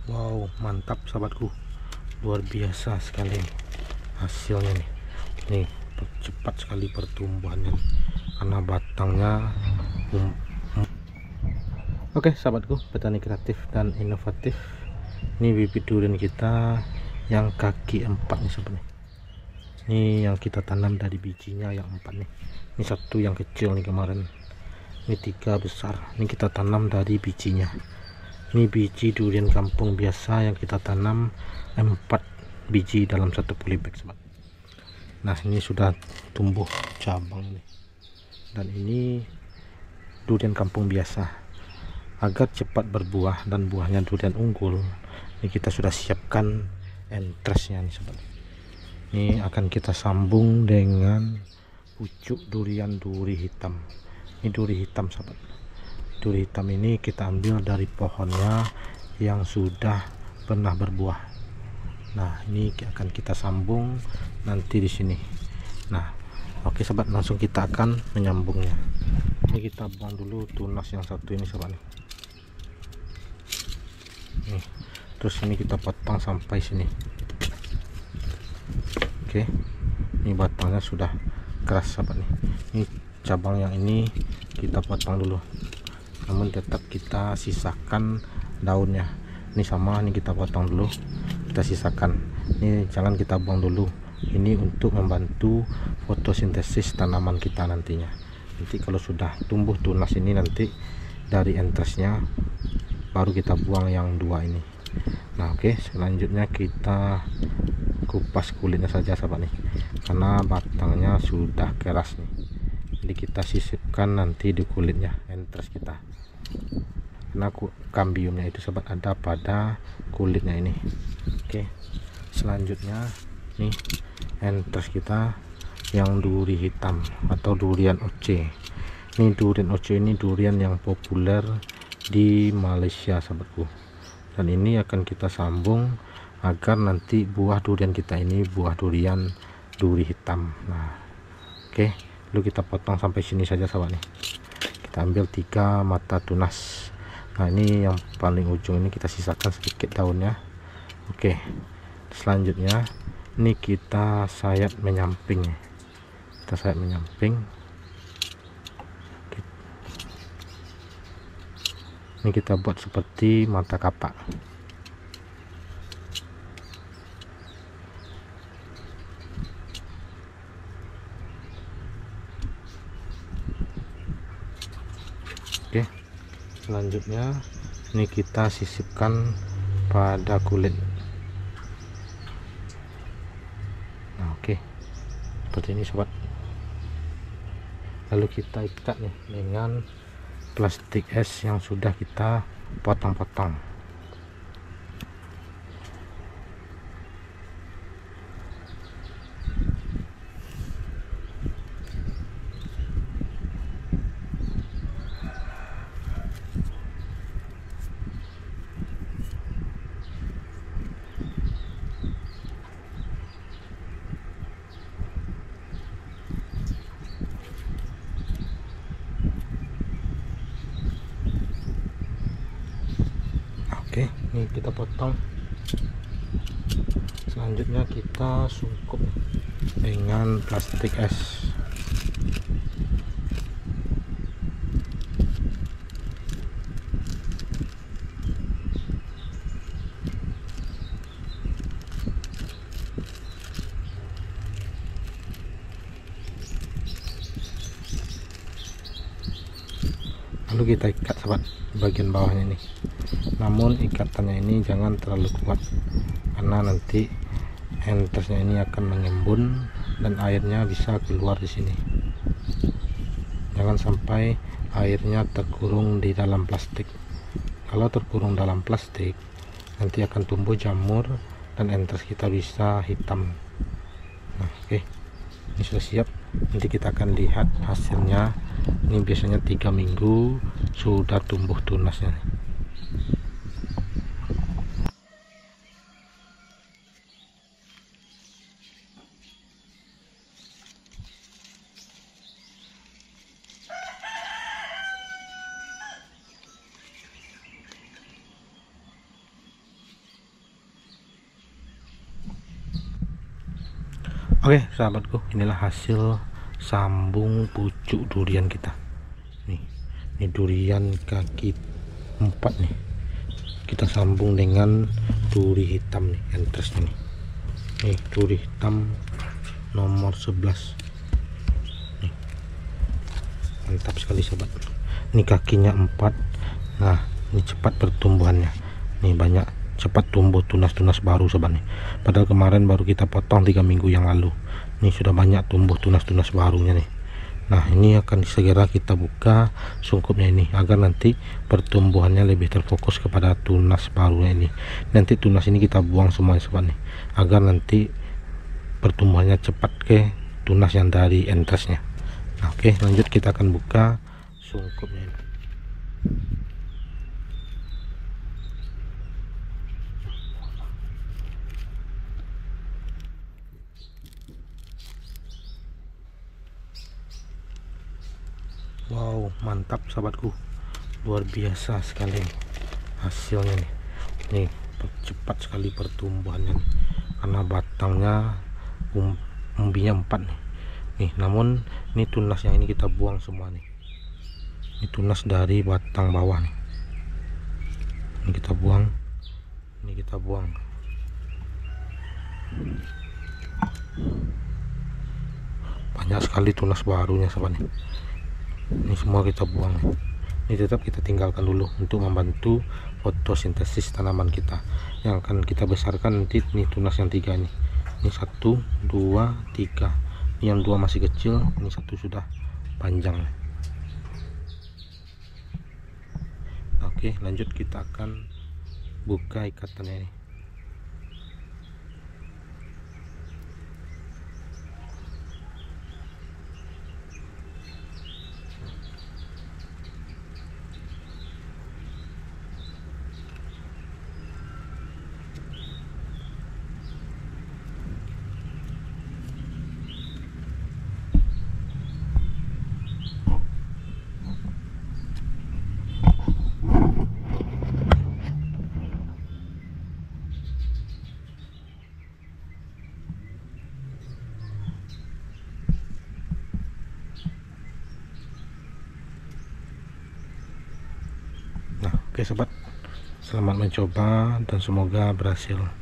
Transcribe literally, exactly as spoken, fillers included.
Wow, mantap sahabatku, luar biasa sekali hasilnya nih. Nih, cepat sekali pertumbuhannya karena batangnya um, um. Oke sahabatku, petani kreatif dan inovatif, ini bibit durian kita yang kaki empat nih sahabat nih. Ini yang kita tanam dari bijinya yang empat nih. Ini satu yang kecil nih kemarin, ini tiga besar, ini kita tanam dari bijinya. Ini biji durian kampung biasa yang kita tanam empat biji dalam satu polybag sobat. Nah ini sudah tumbuh cabang nih, dan ini durian kampung biasa. Agar cepat berbuah dan buahnya durian unggul, ini kita sudah siapkan entresnya nih sobat. Ini akan kita sambung dengan pucuk durian duri hitam. Ini duri hitam sobat. Duri hitam ini kita ambil dari pohonnya yang sudah pernah berbuah. Nah ini akan kita sambung nanti di sini. Nah oke sobat, langsung kita akan menyambungnya. Ini kita buang dulu tunas yang satu ini sobat nih. Nih, terus ini kita potong sampai sini. Oke, ini batangnya sudah keras sobat nih. Ini cabang yang ini kita potong dulu, namun tetap kita sisakan daunnya. Ini sama, ini kita potong dulu, kita sisakan. Ini jangan kita buang dulu, ini untuk membantu fotosintesis tanaman kita nantinya. Nanti kalau sudah tumbuh tunas ini, nanti dari entresnya baru kita buang yang dua ini. Nah oke, selanjutnya kita kupas kulitnya saja sahabat nih, karena batangnya sudah keras nih. Jadi kita sisipkan nanti di kulitnya entres kita, karena kambiumnya itu sobat ada pada kulitnya ini. Oke, selanjutnya nih entres kita yang duri hitam atau durian oce. Ini durian oce ini durian yang populer di Malaysia sahabatku, dan ini akan kita sambung agar nanti buah durian kita ini buah durian duri hitam. Nah oke, lalu kita potong sampai sini saja sahabat nih. Kita ambil tiga mata tunas. Nah ini yang paling ujung ini kita sisakan sedikit daunnya. Oke, selanjutnya ini kita sayat menyamping. Kita sayat menyamping. Ini kita buat seperti mata kapak. Oke, selanjutnya ini kita sisipkan pada kulit. Nah oke, seperti ini sobat. Lalu kita ikat nih dengan plastik es yang sudah kita potong-potong. Oke, ini kita potong. Selanjutnya kita sungkup dengan plastik es. Lalu kita ikat sobat bagian bawahnya ini. Namun ikatannya ini jangan terlalu kuat, karena nanti entresnya ini akan mengembun dan airnya bisa keluar di sini. Jangan sampai airnya terkurung di dalam plastik. Kalau terkurung dalam plastik, nanti akan tumbuh jamur dan entres kita bisa hitam. Nah oke, ini sudah siap. Nanti kita akan lihat hasilnya. Ini biasanya tiga minggu sudah tumbuh tunasnya. Oke sahabatku, inilah hasil sambung pucuk durian kita. Nih, ini durian kaki empat nih. Kita sambung dengan duri hitam nih, entres nih. Nih, duri hitam nomor sebelas. Nih. Mantap sekali sobat. Ini kakinya empat. Nah, ini cepat pertumbuhannya. Nih banyak cepat tumbuh tunas-tunas baru sobat nih. Padahal kemarin baru kita potong tiga minggu yang lalu. Ini sudah banyak tumbuh tunas-tunas barunya nih. Nah, ini akan segera kita buka sungkupnya ini agar nanti pertumbuhannya lebih terfokus kepada tunas barunya ini. Nanti tunas ini kita buang semua sobat nih, agar nanti pertumbuhannya cepat ke tunas yang dari entresnya. Nah, oke, lanjut kita akan buka sungkupnya ini. Wow, mantap sahabatku, luar biasa sekali hasilnya nih. Nih cepat sekali pertumbuhannya nih, karena batangnya um, umbinya empat nih. Nih namun ini tunas yang ini kita buang semua nih. Ini tunas dari batang bawah nih, ini kita buang, ini kita buang. Banyak sekali tunas barunya sobat nih. Ini semua kita buang. Ini tetap kita tinggalkan dulu untuk membantu fotosintesis tanaman kita yang akan kita besarkan nanti. Ini tunas yang tiga ini. Ini satu, dua, tiga. Ini yang dua masih kecil. Ini satu sudah panjang. Oke, lanjut kita akan buka ikatannya ini. Nah, oke sobat, selamat mencoba dan semoga berhasil.